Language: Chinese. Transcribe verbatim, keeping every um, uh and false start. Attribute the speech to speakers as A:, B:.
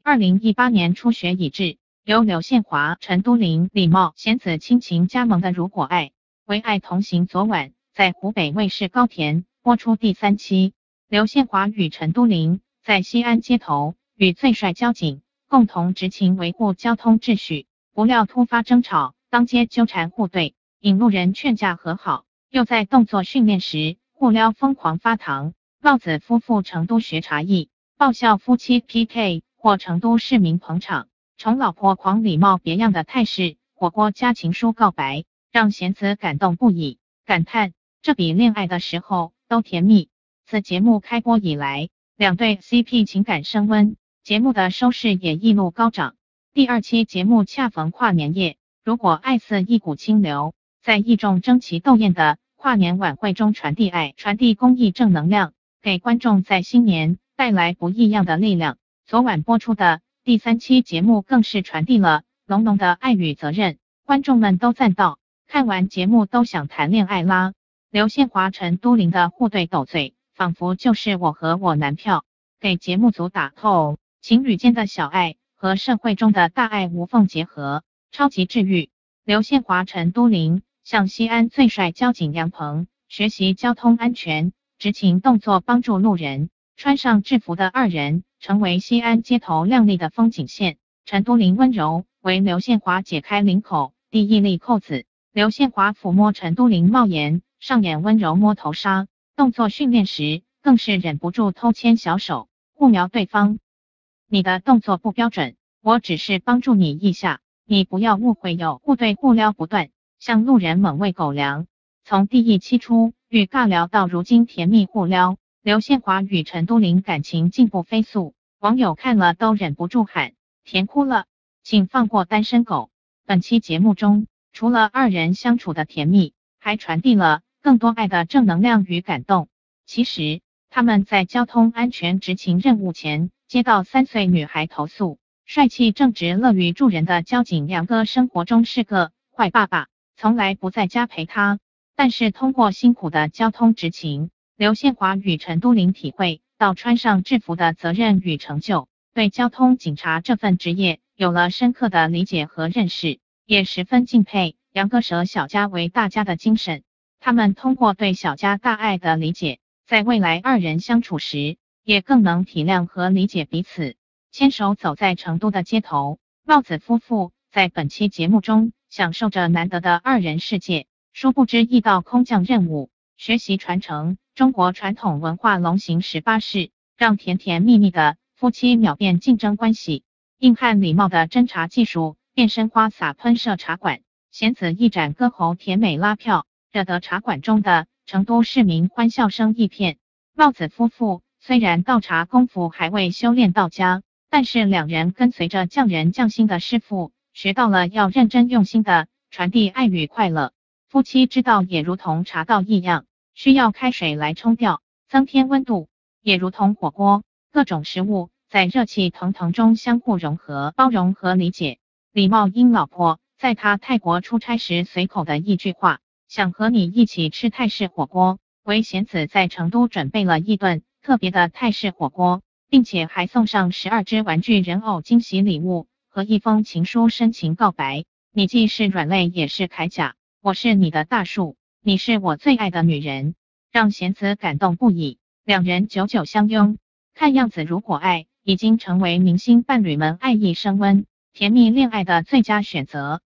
A: 二零一八年初学已至，由刘宪华、陈都灵、李茂、贤子亲情加盟的《如果爱为爱同行》昨晚在湖北卫视高田播出第三期。刘宪华与陈都灵在西安街头与最帅交警共同执勤维护交通秩序，不料突发争吵，当街纠缠互怼，引路人劝架和好，又在动作训练时互撩疯狂发糖。帽子夫妇成都学茶艺，爆笑夫妻 P K 获成都市民捧场，宠老婆狂礼貌别样的态势，火锅加情书告白，让贤子感动不已，感叹这比恋爱的时候都甜蜜。自节目开播以来，两对 C P 情感升温，节目的收视也一路高涨。第二期节目恰逢跨年夜，如果爱似一股清流，在一众争奇斗艳的跨年晚会中传递爱，传递公益正能量，给观众在新年带来不一样的力量。昨晚播出的第三期节目更是传递了浓浓的爱与责任，观众们都赞道，看完节目都想谈恋爱啦。刘宪华、陈都灵的互怼斗嘴，仿佛就是我和我男票，给节目组打透情侣间的小爱和社会中的大爱无缝结合，超级治愈。刘宪华、陈都灵向西安最帅交警杨鹏学习交通安全，执勤动作帮助路人。穿上制服的二人成为西安街头亮丽的风景线。陈都灵温柔为刘宪华解开领口第一粒扣子，刘宪华抚摸陈都灵帽檐，上演温柔摸头杀。动作训练时更是忍不住偷牵小手，互瞄对方。你的动作不标准，我只是帮助你一下，你不要误会哟。互对互撩不断，向路人猛喂狗粮。从第一期初遇尬聊到如今甜蜜互撩，刘宪华与陈都灵感情进步飞速，网友看了都忍不住喊甜哭了，请放过单身狗。本期节目中，除了二人相处的甜蜜，还传递了更多爱的正能量与感动。其实他们在交通安全执勤任务前，接到三岁女孩投诉，帅气正直乐于助人的交警杨哥生活中是个坏爸爸，从来不在家陪她。但是通过辛苦的交通执勤，刘宪华与陈都灵体会到穿上制服的责任与成就，对交通警察这份职业有了深刻的理解和认识，也十分敬佩杨哥舍小家为大家的精神。他们通过对小家大爱的理解，在未来二人相处时，也更能体谅和理解彼此。牵手走在成都的街头，帽子夫妇在本期节目中享受着难得的二人世界。殊不知一道空降任务，学习传承中国传统文化龙行十八式，让甜甜蜜蜜的夫妻秒变竞争关系。硬汉礼貌的侦查技术，变身花洒喷射茶馆，贤子一展歌喉甜美拉票，惹得茶馆中的成都市民欢笑声一片。帽子夫妇虽然倒茶功夫还未修炼到家，但是两人跟随着匠人匠心的师傅，学到了要认真用心的传递爱与快乐。夫妻之道也如同茶道一样，需要开水来冲掉，增添温度，也如同火锅，各种食物在热气腾腾中相互融合、包容和理解。李茂因老婆在他泰国出差时随口的一句话，想和你一起吃泰式火锅，为贤子在成都准备了一顿特别的泰式火锅，并且还送上十二只玩具人偶惊喜礼物和一封情书深情告白。你既是软肋也是铠甲，我是你的大树，你是我最爱的女人，让贤子感动不已。两人久久相拥，看样子如果爱已经成为明星伴侣们爱意升温、甜蜜恋爱的最佳选择。